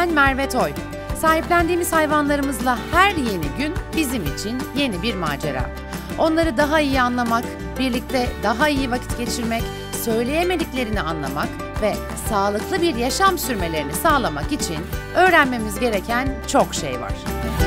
Ben Merve Toy. Sahiplendiğimiz hayvanlarımızla her yeni gün bizim için yeni bir macera. Onları daha iyi anlamak, birlikte daha iyi vakit geçirmek, söyleyemediklerini anlamak ve sağlıklı bir yaşam sürmelerini sağlamak için öğrenmemiz gereken çok şey var.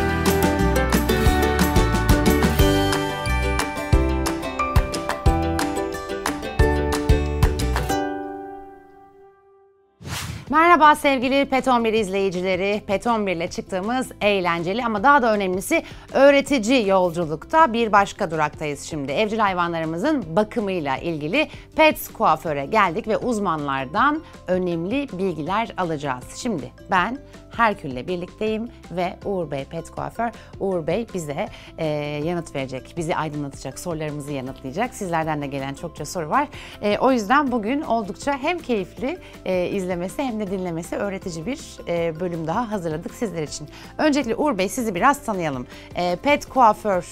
Merhaba sevgili Pet11 izleyicileri. Pet11 ile çıktığımız eğlenceli ama daha da önemlisi öğretici yolculukta bir başka duraktayız şimdi. Evcil hayvanlarımızın bakımıyla ilgili Pets Kuaför'e geldik ve uzmanlardan önemli bilgiler alacağız. Şimdi ben Herkül'le birlikteyim ve Uğur Bey Pet Kuaför. Uğur Bey bize yanıt verecek, bizi aydınlatacak, sorularımızı yanıtlayacak. Sizlerden de gelen çokça soru var. O yüzden bugün oldukça hem keyifli izlemesi hem de dinlemesi öğretici bir bölüm daha hazırladık sizler için. Öncelikle Uğur Bey sizi biraz tanıyalım. Pet Kuaför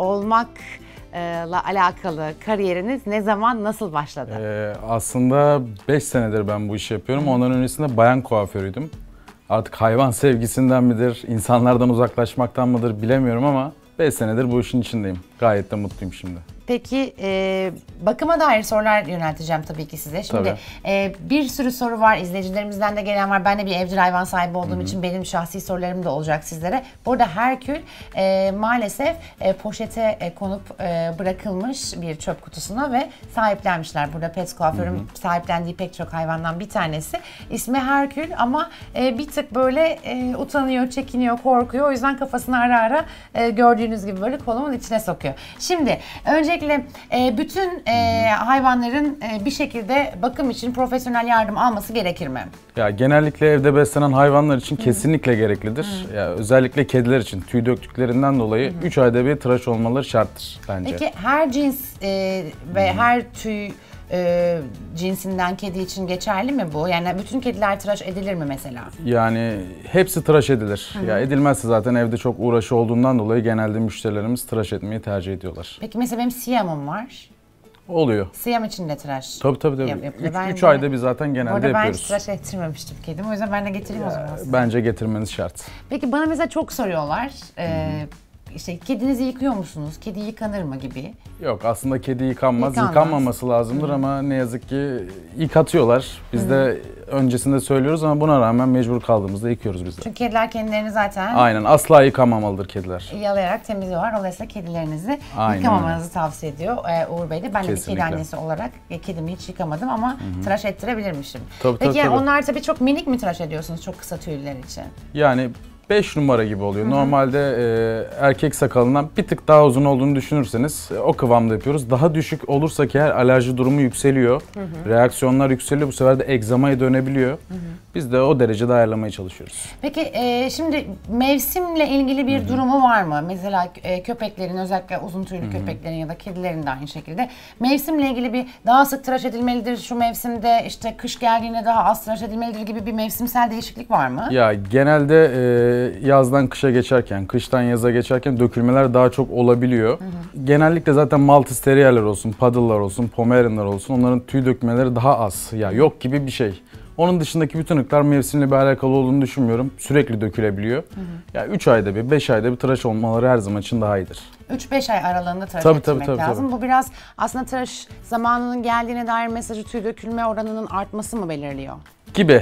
olmakla alakalı kariyeriniz ne zaman, nasıl başladı? Aslında 5 senedir ben bu işi yapıyorum. Ondan öncesinde bayan kuaförüydüm. Artık hayvan sevgisinden midir, insanlardan uzaklaşmaktan mıdır bilemiyorum ama 5 senedir bu işin içindeyim. Gayet de mutluyum şimdi. Peki bakıma dair sorular yönelteceğim tabii ki size. Şimdi bir sürü soru var, izleyicilerimizden de gelen var. Ben de bir evcil hayvan sahibi olduğum için benim şahsi sorularım da olacak sizlere. Burada Herkül maalesef poşete konup bırakılmış bir çöp kutusuna ve sahiplenmişler. Burada Pet Kuaför'ün sahiplendiği pek çok hayvandan bir tanesi. İsmi Herkül ama bir tık böyle utanıyor, çekiniyor, korkuyor. O yüzden kafasını ara ara gördüğünüz gibi böyle kolumun içine sokuyor. Şimdi öncelikle bütün hayvanların bir şekilde bakım için profesyonel yardım alması gerekir mi? Ya genellikle evde beslenen hayvanlar için kesinlikle gereklidir. Ya özellikle kediler için tüy döktüklerinden dolayı 3 ayda bir tıraş olmaları şarttır bence. Peki her cins ve her tüy cinsinden kedi için geçerli mi bu? Yani bütün kediler tıraş edilir mi mesela? Yani hepsi tıraş edilir. Ya edilmezse zaten evde çok uğraşı olduğundan dolayı genelde müşterilerimiz tıraş etmeyi tercih ediyorlar. Peki mesela benim Siam'ım var. Oluyor. Siyam için de tıraş. Tabii. 3 ayda bir zaten genelde yapıyoruz. Ben hiç tıraş ettirmemiştim kedimi. O yüzden ben de getireyim o zaman. Bence getirmeniz şart. Peki bana mesela çok soruyorlar. İşte kedinizi yıkıyor musunuz? Kedi yıkanır mı gibi? Yok aslında kedi yıkanmaz. Yıkanmaması lazımdır ama ne yazık ki yıkatıyorlar. Biz de öncesinde söylüyoruz ama buna rağmen mecbur kaldığımızda yıkıyoruz biz de. Çünkü kediler kendilerini zaten aynen asla yıkamamalıdır kediler. Yalayarak temizliyorlar. Dolayısıyla kedilerinizi yıkamamanızı tavsiye ediyor Uğur Bey de. Ben de bir kedi annesi olarak kedimi hiç yıkamadım ama tıraş ettirebilirmişim. Peki onlar tabii çok minik mi tıraş ediyorsunuz çok kısa tüyler için? Yani 5 numara gibi oluyor. Normalde erkek sakalından bir tık daha uzun olduğunu düşünürseniz o kıvamda yapıyoruz. Daha düşük olursa ki her alerji durumu yükseliyor. Reaksiyonlar yükseliyor. Bu sefer de egzamaya dönebiliyor. Biz de o derecede ayarlamaya çalışıyoruz. Peki şimdi mevsimle ilgili bir durumu var mı? Mesela köpeklerin özellikle uzun tüylü köpeklerin ya da kedilerin de aynı şekilde mevsimle ilgili bir daha sık tıraş edilmelidir şu mevsimde işte kış geldiğinde daha az tıraş edilmelidir gibi bir mevsimsel değişiklik var mı? Ya genelde yazdan kışa geçerken, kıştan yaza geçerken dökülmeler daha çok olabiliyor. Genellikle zaten Maltese Terrier'ler olsun, Poodle'lar olsun, Pomeranian'lar olsun onların tüy dökmeleri daha az. Ya yok gibi bir şey. Onun dışındaki bütün ırklar mevsimle bir alakalı olduğunu düşünmüyorum. Sürekli dökülebiliyor. Ya 3 ayda bir, 5 ayda bir tıraş olmaları her zaman için daha iyidir. 3-5 ay aralığında tıraş etmek lazım. Bu biraz aslında tıraş zamanının geldiğine dair mesajı tüy dökülme oranının artması mı belirliyor? Gibi.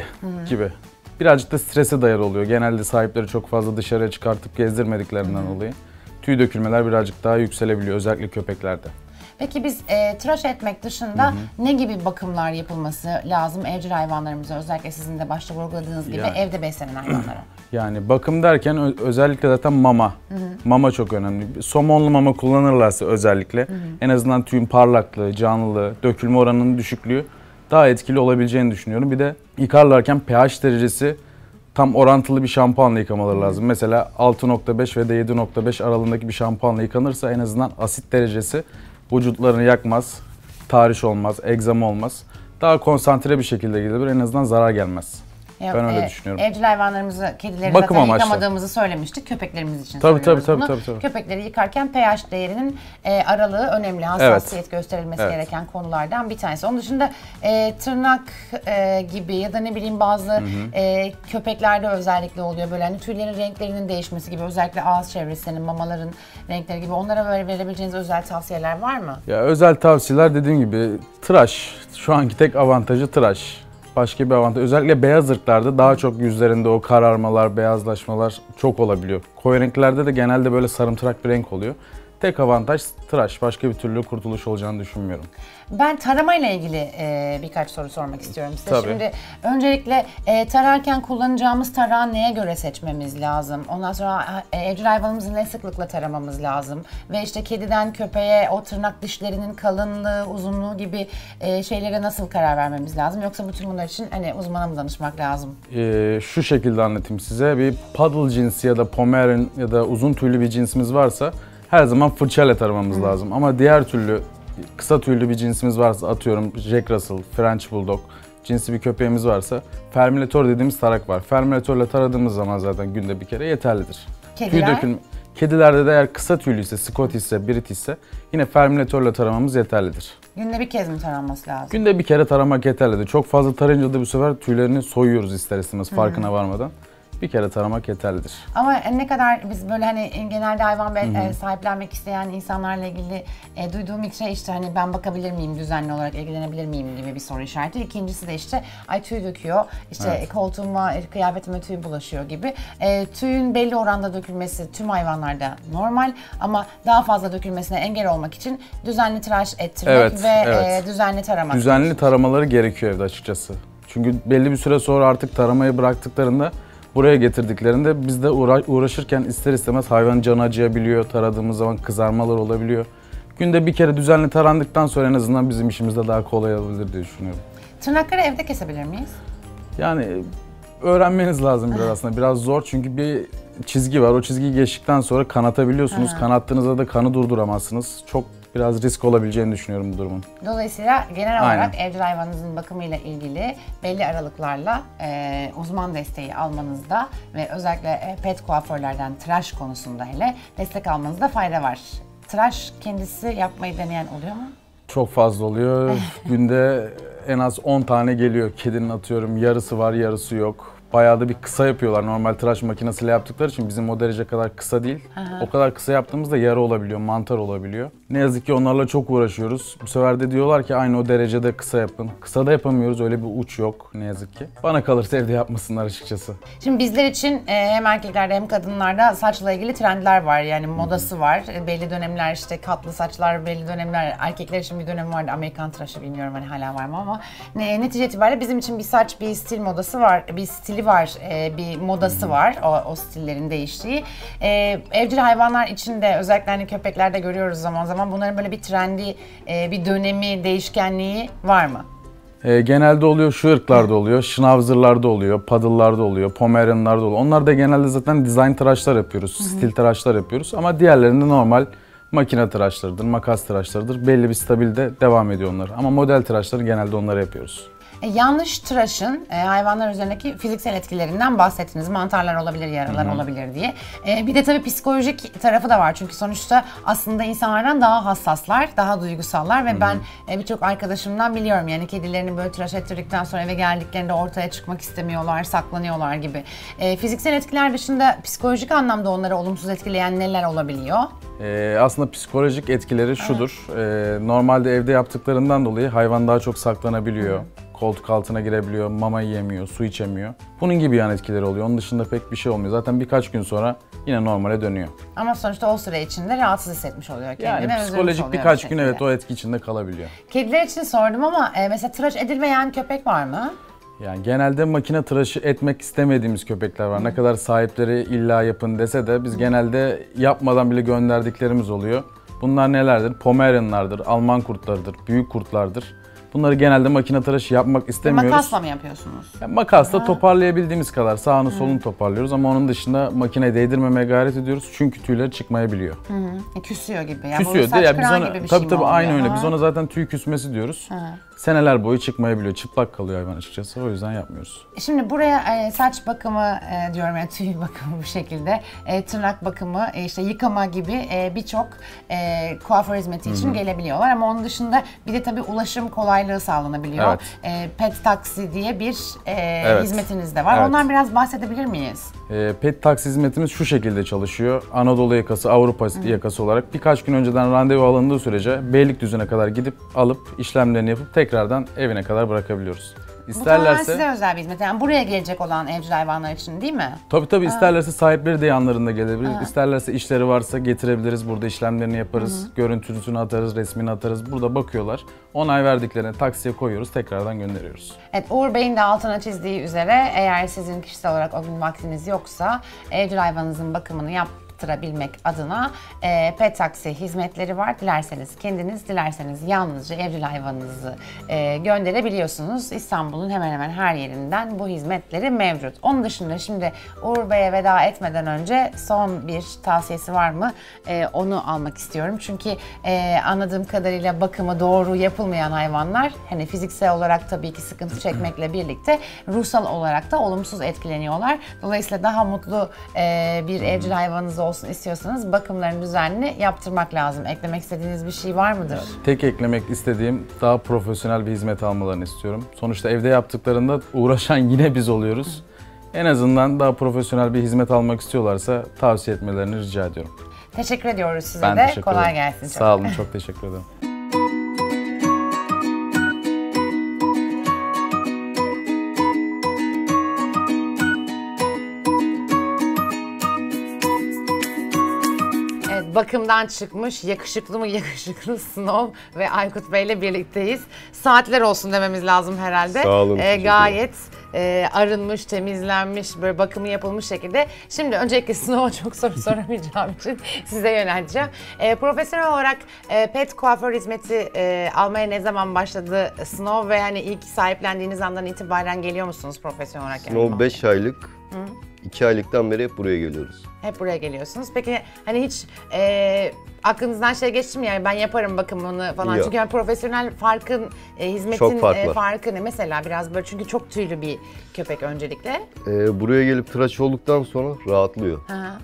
Birazcık da strese dayalı oluyor. Genelde sahipleri çok fazla dışarıya çıkartıp gezdirmediklerinden dolayı tüy dökülmeler birazcık daha yükselebiliyor özellikle köpeklerde. Peki biz tıraş etmek dışında ne gibi bakımlar yapılması lazım evcil hayvanlarımıza özellikle sizin de başta vurguladığınız gibi evde beslenen hayvanlara? Yani bakım derken özellikle zaten mama. Mama çok önemli. Somonlu mama kullanırlarsa özellikle en azından tüyün parlaklığı, canlılığı, dökülme oranının düşüklüğü daha etkili olabileceğini düşünüyorum. Bir de yıkarlarken pH derecesi tam orantılı bir şampuanla yıkamaları lazım. Mesela 6.5 ve de 7.5 aralığındaki bir şampuanla yıkanırsa en azından asit derecesi vücutlarını yakmaz, tahriş olmaz, egzama olmaz. Daha konsantre bir şekilde gidebilir, en azından zarar gelmez. Ben öyle düşünüyorum. Evcil hayvanlarımızı, kedileri Bakım zaten amaçlı. yıkamadığımızı söylemiştik. Köpeklerimiz için Tabii, söylüyoruz tabii, bunu. tabii, tabii. Köpekleri yıkarken pH değerinin aralığı önemli. Hassasiyet gösterilmesi gereken konulardan bir tanesi. Onun dışında tırnak gibi ya da ne bileyim bazı köpeklerde özellikle oluyor. Böyle hani tüylerin renklerinin değişmesi gibi, özellikle ağız çevresinin, mamaların renkleri gibi, onlara böyle verebileceğiniz özel tavsiyeler var mı? Ya özel tavsiyeler dediğim gibi tıraş. Şu anki tek avantajı tıraş. Başka bir avantaj. Özellikle beyaz ırklarda daha çok yüzlerinde o kararmalar, beyazlaşmalar çok olabiliyor. Koyu renklerde de genelde böyle sarımtırak bir renk oluyor. Tek avantaj tıraş. Başka bir türlü kurtuluş olacağını düşünmüyorum. Ben taramayla ilgili birkaç soru sormak istiyorum size. Tabii. Şimdi öncelikle tararken kullanacağımız tarağı neye göre seçmemiz lazım? Ondan sonra evcil hayvanımızı ne sıklıkla taramamız lazım? Ve işte kediden köpeğe o tırnak dişlerinin kalınlığı, uzunluğu gibi şeylere nasıl karar vermemiz lazım? Yoksa bütün bunlar için hani uzmana mı danışmak lazım? Şu şekilde anlatayım size. Bir poodle cinsi ya da Pomerian ya da uzun tüylü bir cinsimiz varsa her zaman fırçayla taramamız lazım. Ama diğer türlü kısa tüylü bir cinsimiz varsa, atıyorum Jack Russell, French Bulldog cinsi bir köpeğimiz varsa fermilatör dediğimiz tarak var. Fermilatörle taradığımız zaman zaten günde bir kere yeterlidir. Kediler? Kedilerde de eğer kısa tüylü ise, Scott ise, Brit ise yine fermilatörle taramamız yeterlidir. Günde bir kez mi taranması lazım? Günde bir kere taramak yeterlidir. Çok fazla tarayınca da bu sefer tüylerini soyuyoruz ister istemez farkına varmadan. Bir kere taramak yeterlidir. Ama ne kadar biz böyle hani genelde hayvan sahiplenmek isteyen insanlarla ilgili duyduğum ilk şey işte hani ben bakabilir miyim, düzenli olarak ilgilenebilir miyim gibi bir soru işareti. İkincisi de işte ay tüy döküyor, işte koltuğuma, kıyafetime tüy bulaşıyor gibi. Tüyün belli oranda dökülmesi tüm hayvanlarda normal ama daha fazla dökülmesine engel olmak için düzenli tıraş ettirmek düzenli taramak. Düzenli taramaları gerekiyor evde açıkçası. Çünkü belli bir süre sonra artık taramayı bıraktıklarında buraya getirdiklerinde biz de uğraşırken ister istemez hayvanın canı acıyabiliyor, taradığımız zaman kızarmalar olabiliyor. Günde bir kere düzenli tarandıktan sonra en azından bizim işimizde daha kolay olabilir diye düşünüyorum. Tırnakları evde kesebilir miyiz? Yani öğrenmeniz lazım biraz aslında. Biraz zor çünkü bir çizgi var. O çizgiyi geçtikten sonra kanatabiliyorsunuz. Kanattığınızda da kanı durduramazsınız. Çok biraz risk olabileceğini düşünüyorum bu durumun. Dolayısıyla genel olarak evcil hayvanınızın bakımıyla ilgili belli aralıklarla uzman desteği almanızda ve özellikle pet kuaförlerden tıraş konusunda hele destek almanızda fayda var. Tıraş kendisi yapmayı deneyen oluyor mu? Çok fazla oluyor. Günde en az 10 tane geliyor. Kedinin atıyorum yarısı var, yarısı yok. Bayağı da bir kısa yapıyorlar. Normal tıraş makinesiyle yaptıkları için bizim o derece kadar kısa değil. O kadar kısa yaptığımızda yara olabiliyor, mantar olabiliyor. Ne yazık ki onlarla çok uğraşıyoruz. Bu sefer de diyorlar ki aynı o derecede kısa yapın. Kısa da yapamıyoruz, öyle bir uç yok ne yazık ki. Bana kalırsa evde yapmasınlar açıkçası. Şimdi bizler için hem erkeklerde hem kadınlarda saçla ilgili trendler var. Yani modası var. Belli dönemler işte katlı saçlar, belli dönemler erkekler için bir dönem vardı. Amerikan tıraşı bilmiyorum hani hala var mı ama netice itibariyle bizim için bir saç, bir stil modası var. Bir stili var, bir modası var o stillerin değiştiği. Evcil hayvanlar için de özellikle hani köpeklerde görüyoruz zaman zaman bunların böyle bir trendi, bir dönemi, değişkenliği var mı? Genelde oluyor, şu ırklarda oluyor, Schnauzer'larda oluyor, Poodle'larda oluyor, Pomerian'larda oluyor. Onlar da genelde zaten dizayn tıraşlar yapıyoruz, stil tıraşlar yapıyoruz. Ama diğerlerinde normal makine tıraşlarıdır, makas tıraşlarıdır. Belli bir stabilde devam ediyor onlar. Ama model tıraşları genelde onları yapıyoruz. Yanlış tıraşın hayvanlar üzerindeki fiziksel etkilerinden bahsettiniz. Mantarlar olabilir, yaralar olabilir diye. Bir de tabii psikolojik tarafı da var. Çünkü sonuçta aslında insanlardan daha hassaslar, daha duygusallar ve ben birçok arkadaşımdan biliyorum. Yani kedilerini böyle tıraş ettirdikten sonra eve geldiklerinde ortaya çıkmak istemiyorlar, saklanıyorlar gibi. Fiziksel etkiler dışında psikolojik anlamda onları olumsuz etkileyen neler olabiliyor? Aslında psikolojik etkileri şudur. Normalde evde yaptıklarından dolayı hayvan daha çok saklanabiliyor. Koltuk altına girebiliyor, mama yiyemiyor, su içemiyor. Bunun gibi yan etkileri oluyor. Onun dışında pek bir şey olmuyor. Zaten birkaç gün sonra yine normale dönüyor. Ama sonuçta o süre içinde rahatsız hissetmiş oluyor kendini. Yani psikolojik birkaç gün evet o etki içinde kalabiliyor. Kediler için sordum ama mesela tıraş edilmeyen köpek var mı? Yani genelde makine tıraşı etmek istemediğimiz köpekler var. Ne kadar sahipleri illa yapın dese de biz genelde yapmadan bile gönderdiklerimiz oluyor. Bunlar nelerdir? Pomerianlardır, Alman kurtlarıdır, büyük kurtlardır. Bunları genelde makine tıraşı yapmak istemiyoruz. Makasla mı yapıyorsunuz? Yani makasla toparlayabildiğimiz kadar sağını solunu toparlıyoruz ama onun dışında makineye değdirmemeye gayret ediyoruz. Çünkü tüyleri çıkmayabiliyor. Küsüyor gibi. Yani Küsüyor saç değil. Biz kıran ona, gibi bir tabii şey tabii mi aynı oluyor? öyle. Biz ona zaten tüy küsmesi diyoruz. Seneler boyu çıkmayabiliyor. Çıplak kalıyor hayvan açıkçası. O yüzden yapmıyoruz. Şimdi buraya saç bakımı diyorum, yani tüy bakımı bu şekilde, tırnak bakımı, işte yıkama gibi birçok kuaför hizmeti için gelebiliyorlar. Ama onun dışında bir de tabii ulaşım kolaylığı sağlanabiliyor. Pet taksi diye bir hizmetiniz de var. Evet. Ondan biraz bahsedebilir miyiz? Pet taksi hizmetimiz şu şekilde çalışıyor. Anadolu yakası, Avrupa yakası olarak birkaç gün önceden randevu alındığı sürece Beylikdüzü'ne kadar gidip alıp işlemlerini yapıp tekrardan evine kadar bırakabiliyoruz. Bu tamamen size özel bir hizmet. Yani buraya gelecek olan evcil hayvanlar için değil mi? Tabii isterlerse sahipleri de yanlarında gelebilir. İsterlerse işleri varsa getirebiliriz. Burada işlemlerini yaparız. Görüntüsünü atarız, resmini atarız. Burada bakıyorlar. Onay verdiklerine taksiye koyuyoruz. Tekrardan gönderiyoruz. Evet, Uğur Bey'in de altına çizdiği üzere eğer sizin kişisel olarak o gün vaktiniz yoksa evcil hayvanınızın bakımını yaptırabilmek adına pet taksi hizmetleri var. Dilerseniz kendiniz, dilerseniz yalnızca evcil hayvanınızı gönderebiliyorsunuz. İstanbul'un hemen hemen her yerinden bu hizmetleri mevcut. Onun dışında şimdi Uğur Bey'e veda etmeden önce son bir tavsiyesi var mı? Onu almak istiyorum. Çünkü anladığım kadarıyla bakımı doğru yapılmayan hayvanlar hani fiziksel olarak tabii ki sıkıntı çekmekle birlikte ruhsal olarak da olumsuz etkileniyorlar. Dolayısıyla daha mutlu bir evcil hayvanınız olsun istiyorsanız bakımlarını düzenli yaptırmak lazım. Eklemek istediğiniz bir şey var mıdır? Tek eklemek istediğim daha profesyonel bir hizmet almalarını istiyorum. Sonuçta evde yaptıklarında uğraşan yine biz oluyoruz. En azından daha profesyonel bir hizmet almak istiyorlarsa tavsiye etmelerini rica ediyorum. Teşekkür ediyoruz size Ben de. teşekkür Kolay ederim. gelsin. Sağ olun, çok teşekkür ederim. Bakımdan çıkmış yakışıklı mı yakışıklı Snow ve Aykut Bey'le birlikteyiz. Saatler olsun dememiz lazım herhalde. Sağ olun. Gayet arınmış, temizlenmiş, böyle bakımı yapılmış şekilde. Şimdi öncelikle Snow'a çok soru soramayacağım için size yönelteceğim. Profesyonel olarak pet kuaför hizmeti almaya ne zaman başladı Snow ve hani ilk sahiplendiğiniz andan itibaren geliyor musunuz profesyonel olarak? Snow 5 aylık, 2 aylıktan beri hep buraya geliyoruz. Hep buraya geliyorsunuz. Peki hani hiç aklınızdan şey geçti mi, yani ben yaparım bakımını falan? Yok. Çünkü yani profesyonel farkın, hizmetin Çok fark var. farkı ne? Mesela biraz böyle, çünkü çok tüylü bir köpek öncelikle. Buraya gelip tıraş olduktan sonra rahatlıyor. Aha.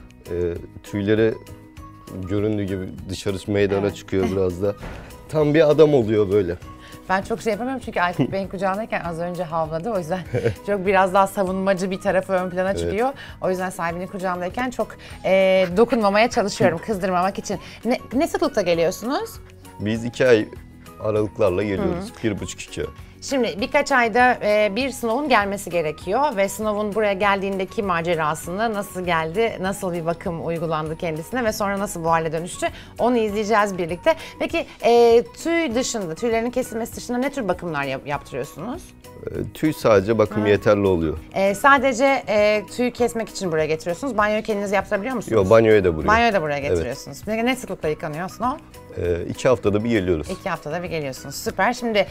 Tüyleri göründüğü gibi dışarı meydana çıkıyor biraz da. Tam bir adam oluyor böyle. Ben çok şey yapamıyorum çünkü Aykut Bey'in kucağındayken az önce havladı. O yüzden çok biraz daha savunmacı bir tarafı ön plana çıkıyor. O yüzden sahibinin kucağındayken çok dokunmamaya çalışıyorum, kızdırmamak için. Ne sıklıkta geliyorsunuz? Biz 2 ay aralıklarla geliyoruz. 1,5-2 ay. Şimdi birkaç ayda bir Snow'un gelmesi gerekiyor ve Snow'un buraya geldiğindeki macerasını, nasıl geldi, nasıl bir bakım uygulandı kendisine ve sonra nasıl bu hale dönüştü, onu izleyeceğiz birlikte. Peki tüy dışında, tüylerinin kesilmesi dışında ne tür bakımlar yaptırıyorsunuz? Tüy sadece bakım yeterli oluyor. Sadece tüy kesmek için buraya getiriyorsunuz. Banyoyu kendiniz yaptırabiliyor musunuz? Yok, banyoya da buraya. Banyoyu da buraya getiriyorsunuz. Peki ne sıklıkla yıkanıyor Snow? 2 haftada bir geliyoruz. 2 haftada bir geliyorsunuz. Süper. Şimdi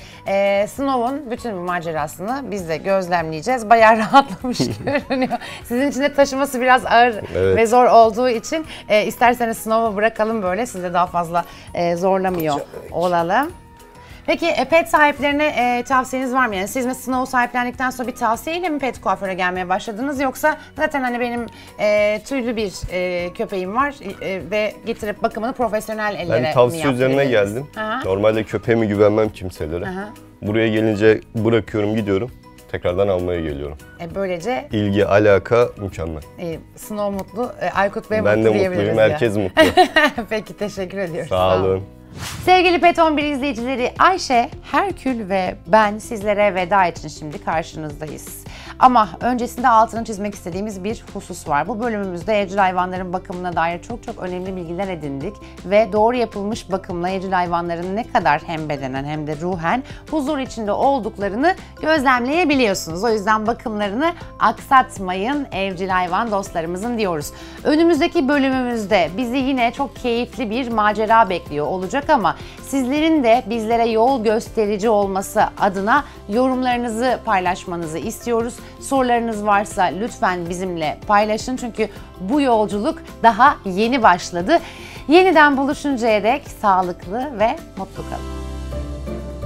Snow'un bütün bu macerasını biz de gözlemleyeceğiz. Bayağı rahatlamış görünüyor. Sizin için de taşıması biraz ağır ve zor olduğu için isterseniz Snow'u bırakalım böyle. Siz de daha fazla zorlamıyor olalım. Peki pet sahiplerine tavsiyeniz var mı? Yani siz mesela Snow sahiplendikten sonra bir tavsiyeyle mi pet kuaföre gelmeye başladınız, yoksa zaten hani benim tüylü bir köpeğim var ve getirip bakımını profesyonel ellere mi Ben tavsiye üzerine yaptırdınız? geldim. Aha. Normalde köpeğime güvenmem kimselere. Aha. Buraya gelince bırakıyorum, gidiyorum. Tekrardan almaya geliyorum. Böylece İlgi, alaka mükemmel. Snow mutlu, Aykut Bey Ben de mutlu diyebiliriz. mutluyum, herkes mutlu. Peki, teşekkür ediyoruz. Sağ olun. Sevgili Pet 11 izleyicileri, Ayşe, Herkül ve ben sizlere veda için şimdi karşınızdayız. Ama öncesinde altını çizmek istediğimiz bir husus var. Bu bölümümüzde evcil hayvanların bakımına dair çok önemli bilgiler edindik ve doğru yapılmış bakımla evcil hayvanların ne kadar hem bedenen hem de ruhen huzur içinde olduklarını gözlemleyebiliyorsunuz. O yüzden bakımlarını aksatmayın evcil hayvan dostlarımızın diyoruz. Önümüzdeki bölümümüzde bizi yine çok keyifli bir macera bekliyor olacak ama Sizlerin de bizlere yol gösterici olması adına yorumlarınızı paylaşmanızı istiyoruz. Sorularınız varsa lütfen bizimle paylaşın çünkü bu yolculuk daha yeni başladı. Yeniden buluşuncaya dek sağlıklı ve mutlu kalın.